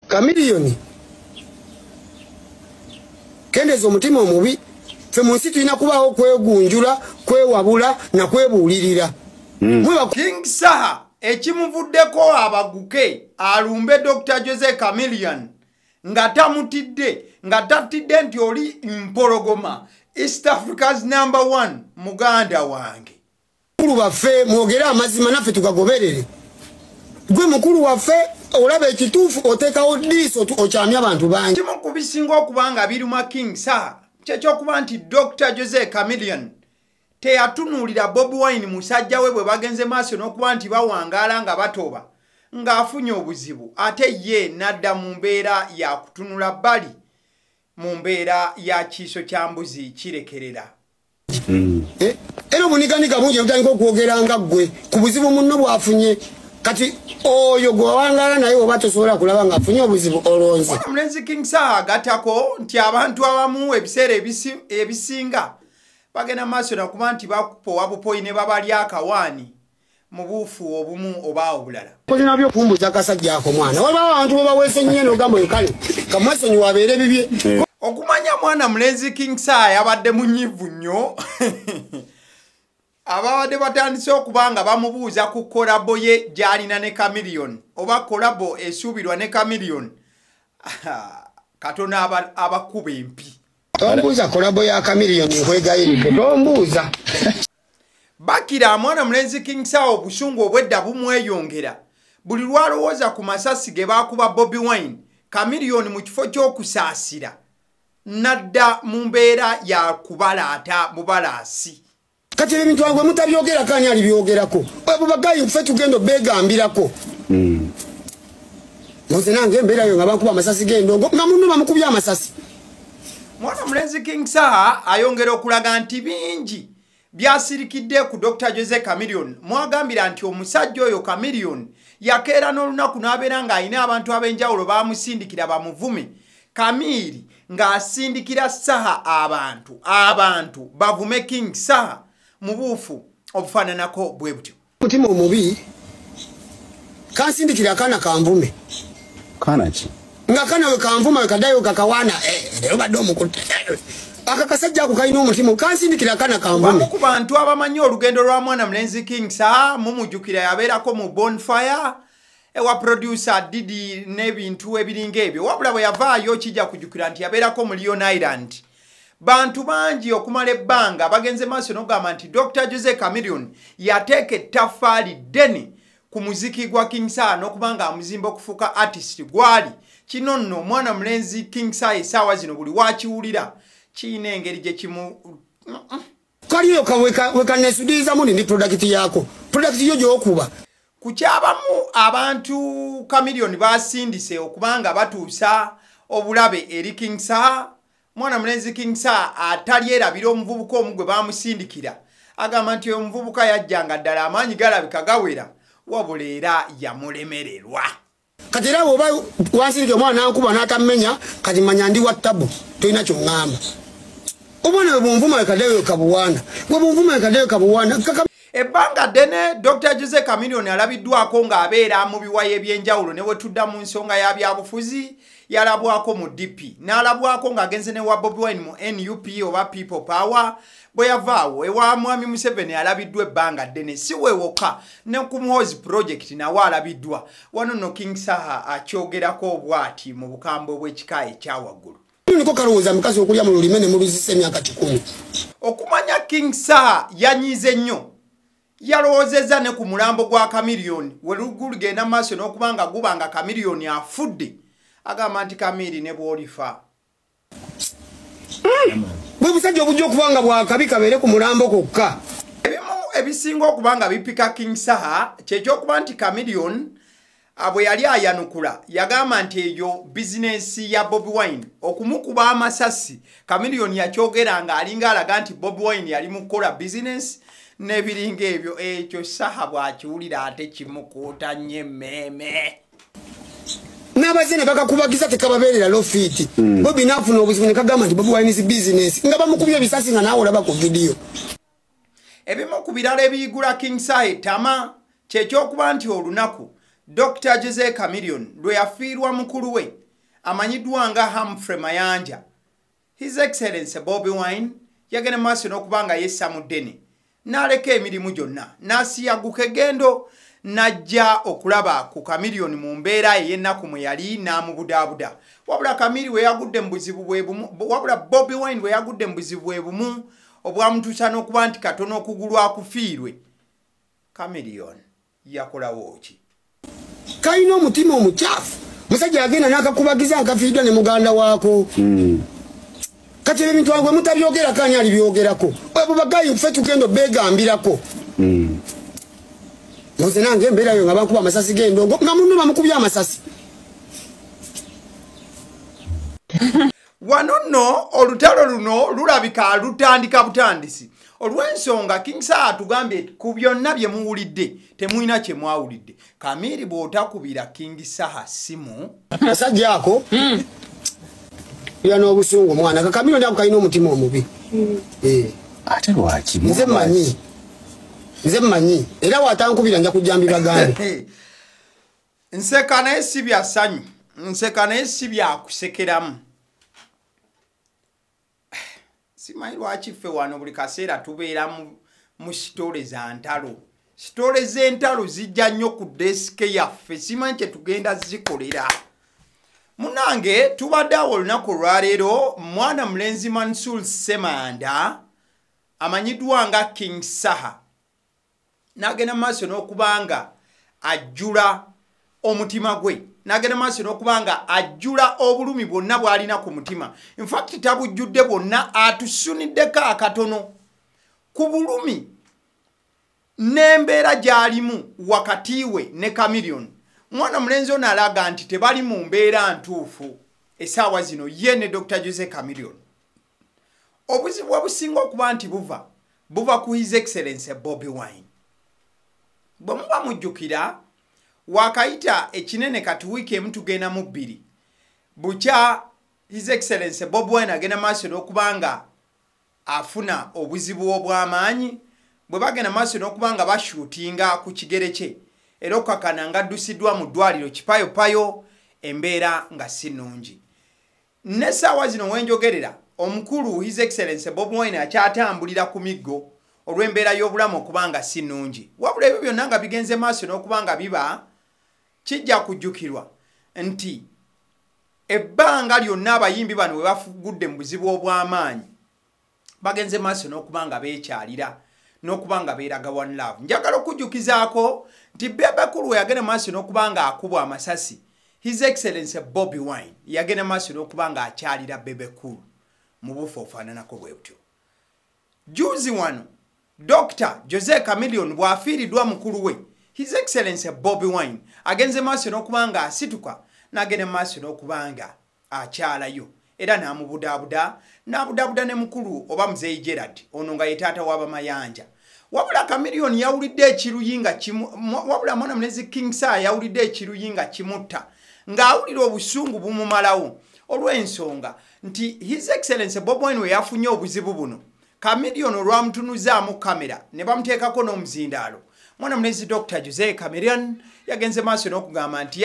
Chameleone kendeza omutima omubi fe munsi tulina kubaho kwegunjula kwewabula na kwebuulirira. King Saha ekimuvuddeko abaguke alumbe Dr. Jose Chameleone nga tamutidde nga tatidde nti oli mpologoma East Africa's #1 muganda wange. Mukulu waffe mwogere amazima naffe tugagoberere. Gwe mukulu waffe olaba ekituufu oteekawo diiso okyamya abantu bangi. Kimu ku bisinga okubanga biruma King Saha kyekyokuba nti Dr. Jose Chameleone teyatunuulira Bobi Wine musajja we bwe bagenze maaso n'okuba nti bawangaala nga batoba ng'afunye obuzibu ate ye nadda mu mbeera ya kutunula bbali mu mbeera ya kiiso kya mbuzi kirekerera. Era obuniganiga bungi obutandika okwogera nga ggwe ku buzibu munno bw'afunye kati oyo gwe wawangaala naye oba tosobola kulaba ng'afunye obuzibu olonze. Omulenzi King Saha agatako nti abantu abamu ebiseera ebisinga bagenda maaso nakuba nti bakupowa bupoyi ne babalya akawaani mu buufu obumu oba obulala. Olina by'okumbuza akasajja ako mwana. Waliwo abantu bwe baweese nnyo n'ogamba kale kamwesonyi wabeere bibye. Okumanya mwana mulenzi King Saha yabadde munyivu nnyo. Ababadde batandise okubanga bamubuuza ku kolabo ye gy'alina ne Chameleone oba kolabo esuubirwa ne Chameleone. Katona abakuba empi. Tombuuza kolabo ya Chameleone nkwegayiridde tombuuza. Bakira mwana mulenzi King Saha obusungu obwedda bumweyongera. Buli lwalowooza ku masasi ge baakuba Bobi Wine, Chameleone mu kifo ky'okusaasira nadda mu mbeera ya kubalaata mubalaasi. Kati ebintu agwe mutabyogera kani alibyogerako. Abo bagayi ffe tugenda beegambirako. Nze nange embeera yo nga bakuba amasasi g'endongo nga munno bamukubye amasasi. Mwana mulenzi King Saha ayongera okulaga nti bingi byasirikidde ku Dr. Jose Chameleone. Mwagambira nti omusajja oyo Chameleone yakeera n'olunaku n'abeera ng'alina abantu ab'enjawulo bamusindikira bamuvume. Kamiri ng'asindikira Saha abantu bavume King Saha mu buufu obufaananako bwe butyo. Mutima omubi kansindikira akaana kanvume. Kaana ki? Nga kana we kanvuma we kadayo kakawana lero badde omukutte. Akakasajja ako kalina omutima kansindikira akaana kanvume. Ku bantu abamanyi olugendo lwa mwana mulenzi King Saha mumujjukira yabeerako mu Bonfire ewa producer Didi n'ebintu ebiringa ebyo. Wabula bwe yavaayo kijja kujjukira nti yabeerako mu Lion Island. Bantu bangi okumala ebbanga bagenze maaso n'ogamba nti Dr. Jose Chameleone yateeka ettaffaali ddene ku muziki gwa King Saha n'okubanga amuzimba okufuuka artist gwali. Kino nno mwana mulenzi King Saha essaawa zino buli wakiwulira kiina engeri gye kimu kaliyo wekanesudiza muni ni product yako. Product yo gy'okuba. Ku kyabamu abantu Chameleone basindise okubanga batuusa obulabe eri King Saha. Mwana mulenzi King Saha atalyerabira omuvubuka omu gwe bamusindikira. Agamba nti omuvubuka yajjanga ddala amaanyi galabika gawera wabula era yamulemererwa. Kati era oba wansindika omwana n'ankuba n'atammenya kati manya ndi wa tabu tolina ky'oŋŋamba. Omwana we bunvuma we kaddeyo kabuwaana. Gwe bunvuma we kaddeyo kabuwaana. Ebbanga ddene Dr. Jose Chameleone alabiddwako ng'abeera mu biwayi eby'enjawulo ne we tudda mu nsonga ya byabufuzi yalabwako mu DP n'alabwako ng'agenze ne wa Bobi Wine mu NUP oba People Power. Bwe yavaawo ewa Mwami Museveni alabiddwa ebbanga ddene si we wokka ne ku Muhoozi Project nawe alabiddwa. Wano nno King Saha akyogerako bw'ati mu bukambwe bw'ekika ekyawaggulu. Niko kalowooza mukazi okulya mu lulime ne muluzisa emyaka 10. Okumanya King Saha yanyize nnyo. Yalowoozezza ne ku mulambo gwa Chameleone we lugenda maaso n'okubanga gubanga Chameleone afudde. Agamba nti Kamiri ne bw'olifa. Bwe busajja obujja okubanga bwakabi kabeere ku mulambo kokka. Ebimu ebisinga okubanga bipika King Saha kyekyokuba nti Chameleone bwe yali ayanukula yagamba nti eyo bizinesi ya Bobi Wine okumukuba amasasi. Chameleone yakyogera nga alinga alaga nti Bobi Wine yali mu kukola bizinesi n'ebiringa ebyo. Ekyo Saha bw'akiwulira ate kimukuuta nnyo emmeeme. N'abazene bakakubagiza tekababeerera lofiti. Bobi n'afuna obuzibu ne kagamba nti Bobi Wine business nga bamukubye ebisasi nga naawe olaba ku video. Ebimu ku birala ebiyigula King Saha ettama kyekyokuba nti olunaku Dr. Jose Chameleone lwe yafiirwa mukulu we amanyiddwa nga Humphrey Mayanja. His Excellency Bobi Wine yagenda maaso n'okubanga yessa muddene n'aleka emirimu gyonna n'asiyaguka egendo najja okulaba ku Chameleone mu mbeera ey'ennaku mwe yali n'amubudaabuda. Wabula Chameleone we yagudde mu buzibu bwe bumu, wabula Bobi Wine we yagudde mu buzibu bwe bumu obwamutuusa n'okuba nti katono okugulu akufiirwe. Chameleone yakolawo ki? Kayina omutima omukyafu. Musajja agenda n'akakubagiza akafiiddwa ne muganda waako. Kati ebintu agwe mutabyogera kanya alibyogerako. Abo bagayi ffe tugenda begambirako. Nze nange embeera yo nga bakuba amasasi g'endongo nga munno bamukubye amasasi. Wano nno olutalo luno lulabika lutandika butandisi. Olw'ensonga King Saha atugambye ku byonna bye muwulidde temulina kye mwawulidde. Kamiri bw'otakubira King Saha simu asajja ako ya n'obusungu mwana Chameleone ako kalina omutima omubi. Ate lwaki? Nze mmanyi era watankubira nja kujjambira gandi. Nseka naye si bya ssanyu, nseka naye si bya kusekeramu. Simanyi lwaki ffe wano buli kaseera tubeera mu sitole za ntalo. Sitole z'entalo zijja nnyo ku desike yaffe, simanyi kye tugenda zikolera. Munange tubadde awo olunaku olwaleero mwana mulenzi Mansour Semanda amanyiddwa nga King Saha n'agenda maaso n'okubanga ajjula omutima gwe, n'agenda maaso n'okubanga ajjula obulumi bwonna bw'alina ku mutima. In fact tabujjudde bwonna, atusuniddeko akatono ku bulumi n'embeera gy'alimu wakati we ne Chameleone. Mwana mulenzi ono alaga nti tebali mu mbeera ntuufu essaawa zino ye ne Dr. Jose Chameleone. Obuzibu obusinga okuba nti buva ku His Excellency Bobi Wine. Bwe muba mujjukira wakayita ekinene kati wiiki emu tugenda mu bbiri. Bukya His Excellency Bobi Wine agenda maaso n'okubanga afuna obuzibu obw'amaanyi bwe bagenda maaso n'okubanga bashuutinga ku kigere kye. Era okakana nga addusiddwa mu ddwaliro kipayopayo embeera nga si nnungi. N'essaawa zino wenjogerera omukulu His Excellency Bobi Wine akyatambulira ku miggo olw'embeera y'obulamu okubanga si nnungi. Wabula ebyo byonna nga bigenze maaso n'okubanga biba kijja kujjukirwa nti ebbanga lyonna abayimbi bano we bafugudde mu buzibu obw'amaanyi bagenze maaso n'okubanga beekyalira n'okubanga beeraga one love. Njagala okujjukizaako nti Bebe Cool yagenda maaso n'okubanga akubwa amasasi, His Excellency Bobi Wine yagenda maaso n'okubanga akyalira Bebe Cool mu bufu ofaananako bwe butyo. Juzi wano Dr. Jose Chameleone bw'afiiriddwa mukulu we His Excellency Bobi Wine agenze maaso n'okubanga asituka n'agenda maaso n'okubanga akyalayo era n'amubudaabuda n'abudaabuda ne mukulu oba Muzeeyi Gerald ono nga ye taata w'Abamayanja. Wabula Chameleone yawulidde ekiruyinga wabula mwana mulenzi King Saha yawulidde ekiruyinga kimutta ng'awulira obusungu bumumalawo olw'ensonga nti His Excellency Bobi Wine we yafunye obuzibu buno. Chameleone olwamutunuzaamu kamera ne bamuteekako n'omuzindaalo. Mwana mulenzi Dr. Jose Chameleone yagenze maaso n'okugamba nti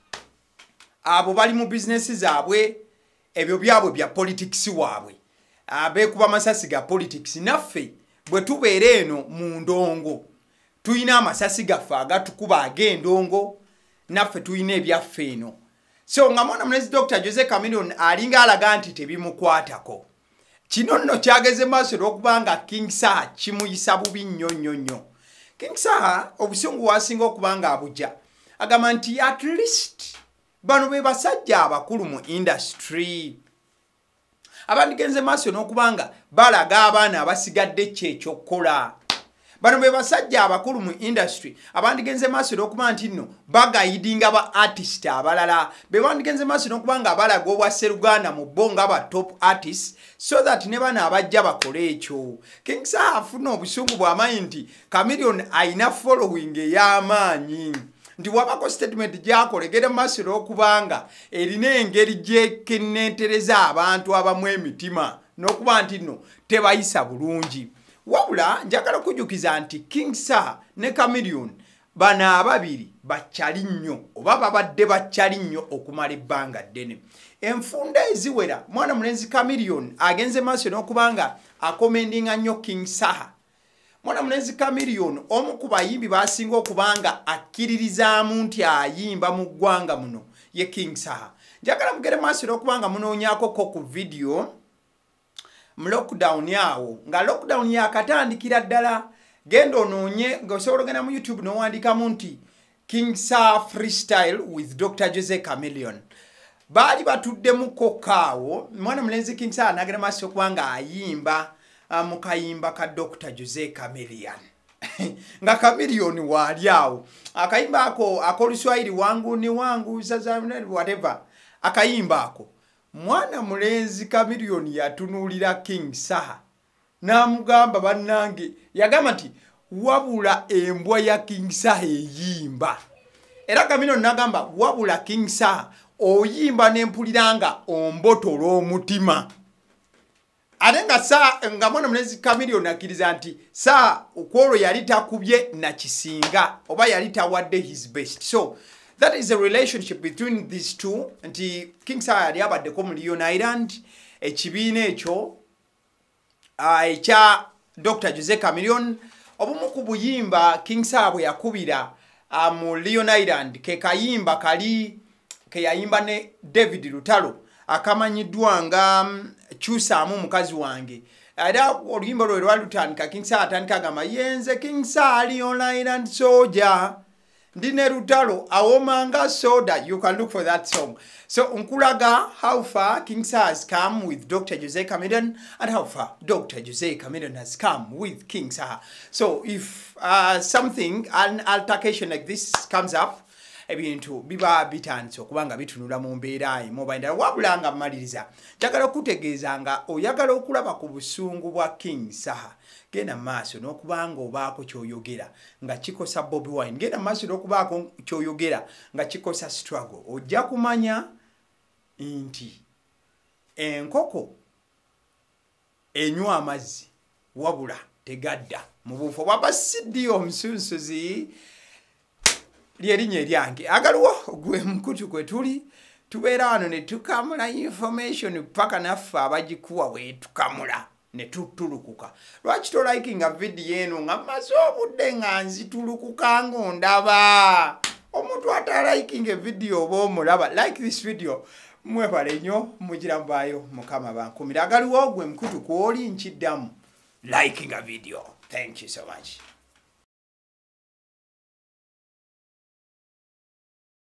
abo bali mu bizinesi zaabwe ebyo byabwe bya politics waabwe. Abeekuba amasasi ga politics. Naffe bwe tubeera eno mu ndongo tuyina amasasi gaffe agatukuba ag'endongo, naffe tuyina ebyaffe eno. So nga mwana mulenzi Dr. Jose Chameleone alinga alaga nti tebimukwatako. Kino nno kyageze maaso n'okubanga King Saha kimuyisa bubi nnyo. King Saha obusungu wasinga okubanga abujja agamba nti at least bano be basajja abakulu mu industry abandigenze maaso n'okubanga balaga abaana abasigadde kyekyokukola. Bano be basajja abakulu mu industry abandigenze maaso n'okuba nti nno bagayidinga ba artist abalala be bandigenze maaso n'okubanga abalaga obwa Sseruganda mu bo nga ba top artists so that ne bana abajja bakole ekyo. King Saha afuna obusungu bw'amaanyi nti Chameleone ayina following ey'amaanyi nti wabako statement gyakolegera maaso n'okubanga erina engeri gyekenneetereza abantu abamu emitima n'okuba nti nno tebayisa bulungi. Wabula njagala kujjukiza nti King Saha ne Chameleone bano ababiri bakyali nnyo oba babadde bakyali nnyo okumala ebbanga ddene. Enfunda eziwera mwana mulenzi Chameleon agenze maaso n'okubanga akomendinga nnyo King Saha. Mwana mulenzi Chameleon omu ku bayimbi basinga okubanga akkiririzaamu nti ayimba mu ggwanga muno ye King Saha. Njagala mugere maaso n'okubanga munoonyaako ku video mu lockdown yawo nga lockdown yakatandikira ddala. Genda onoonye ng'osobola ogenda mu YouTube n'owandiikamu nti King Saha freestyle with Dr. Jose Chameleon. Bali batudde mu kokaawo mwana mulenzi King Saha n'agenda maaso okubanga ayimba mu kayimba ka Dr. Jose Chameleon. Nga Chameleon wali awo. Akayimba ako akoluswahili wangu ni wangu sasa whatever. Akayimba ako mwana mulenzi Chameleon yatunulira King Saha n'amugamba bannange yagamba nti wabula embwa ya King Saha eyimba. Era Chameleon n'agamba wabula King Saha oyimba n'empuliranga ombotola omutima. Ate nga mwana mulenzi Chameleon akkiriza nti Saha okwolwo yali takubye na kisinga oba yali tawadde his best. So that is a relationship between these two. Nti King Saha yali abaddeko mu Leon Island ekibiina ekyo ekya Dr. Jose Chameleon. Obumu ku buyimba King Saha bwe yakubira mu Leon Island ke kayimba kali ke yayimba ne David Lutalo akamanyiddwa nga Kyusaamu mukazi wange. Era oluyimba lwe lwalutandika King Saha atandika agamba yenze King Saha Leon Island soldier ndine Lutalo awomanga soda. You can look for that song. So unkulaga how far King Saha has come with Dr. Jose Chameleon and how far Dr. Jose Chameleon has come with King Saha. So if an altercation like this comes up, ebintu biba bitandise okubanga bitunula mu mbeera emobayindala wabulanga maliriza njagala okutegeeza nga oyagala okulaba ku busungu bwa King Saha genda maaso n'okubanga obaako kyoyogera nga kikosa Bobby Wine. Genda maaso n'okubaako kyoyogera nga kikosa Struggle. Ojja kumanya nti enkoko enywa amazzi wabula tegadda mu bufo bwaba siddi omusunsuzi lyerinnya eryange. Agaliwo gwe mukutu kwe tuli tubeera wano ne tukamula information paka naffe abagikuwa bwe tukamula ne tutulukuka. Lwaki tolikinga video eno nga mmaze obudde nga nzitulukuka ng'ondaba? Omuntu atalikinga video oba omulaba like this video mwebale nnyo mugirambaayo mukama bankumira. Agaliwo gwe mukutu kw'oli nkiddamu likinga video. Thank you so much.